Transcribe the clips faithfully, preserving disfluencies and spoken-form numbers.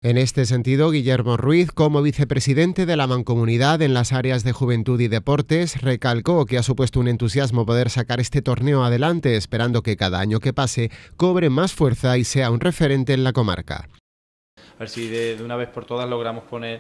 En este sentido, Guillermo Ruiz, como vicepresidente de la Mancomunidad en las áreas de Juventud y Deportes, recalcó que ha supuesto un entusiasmo poder sacar este torneo adelante, esperando que cada año que pase cobre más fuerza y sea un referente en la comarca. A ver si de, de una vez por todas logramos poner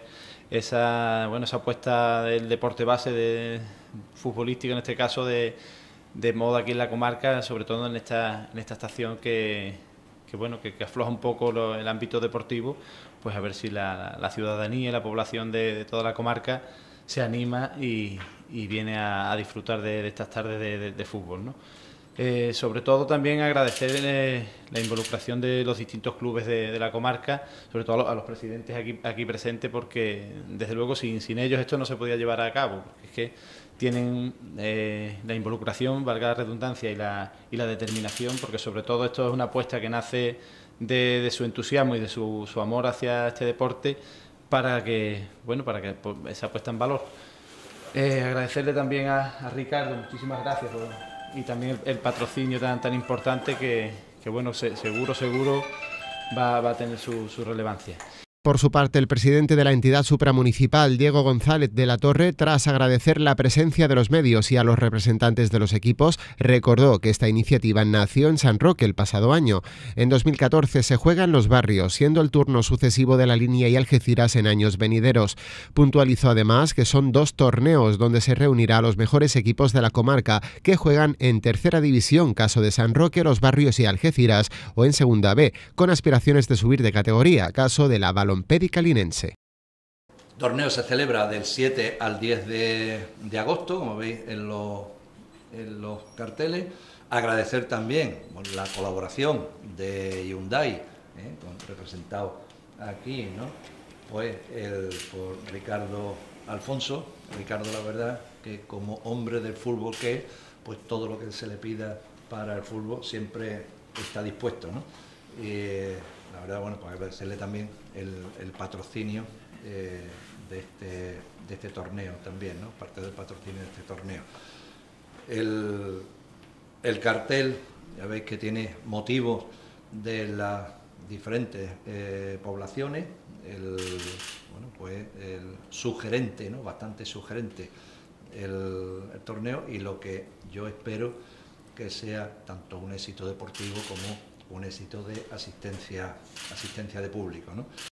esa, bueno, esa apuesta del deporte base, de futbolístico en este caso, de, de moda aquí en la comarca, sobre todo en esta, en esta estación que, que, bueno, que, que afloja un poco lo, el ámbito deportivo, pues a ver si la, la ciudadanía y la población de, de toda la comarca se anima y, y viene a, a disfrutar de, de estas tardes de, de, de fútbol, ¿no? Eh, sobre todo también agradecer eh, la involucración de los distintos clubes de, de la comarca, sobre todo a los, a los presidentes aquí, aquí presentes, porque desde luego sin, sin ellos esto no se podía llevar a cabo, porque es que tienen eh, la involucración, valga la redundancia, y la, y la determinación, porque sobre todo esto es una apuesta que nace de, de su entusiasmo y de su, su amor hacia este deporte, para que, bueno, para que pues, esa puesta en valor. Eh, agradecerle también a, a Ricardo, muchísimas gracias por, y también el, el patrocinio tan tan importante que, que bueno, se, seguro, seguro va, va a tener su, su relevancia. Por su parte, el presidente de la entidad supramunicipal, Diego González de la Torre, tras agradecer la presencia de los medios y a los representantes de los equipos, recordó que esta iniciativa nació en San Roque el pasado año. En dos mil catorce se juega en los barrios, siendo el turno sucesivo de La Línea y Algeciras en años venideros. Puntualizó además que son dos torneos donde se reunirá a los mejores equipos de la comarca que juegan en tercera división, caso de San Roque, Los Barrios y Algeciras, o en segunda B, con aspiraciones de subir de categoría, caso de la Balonmano Pedicalinense. El torneo se celebra del siete al diez de, de agosto, como veis en los, en los carteles. Agradecer también bueno, la colaboración de Hyundai, ¿eh? con, representado aquí, ¿no? Pues el, por Ricardo Alfonso. Ricardo, la verdad, que como hombre del fútbol que es, pues todo lo que se le pida para el fútbol siempre está dispuesto, ¿no? Eh, la verdad, bueno, pues agradecerle también el, el patrocinio eh, de, este, de este torneo también, ¿no? Parte del patrocinio de este torneo. El, el cartel, ya veis que tiene motivos de las diferentes eh, poblaciones, el, bueno, pues el sugerente, ¿no? Bastante sugerente el, el torneo, y lo que yo espero que sea tanto un éxito deportivo como un éxito de asistencia, asistencia de público, ¿no?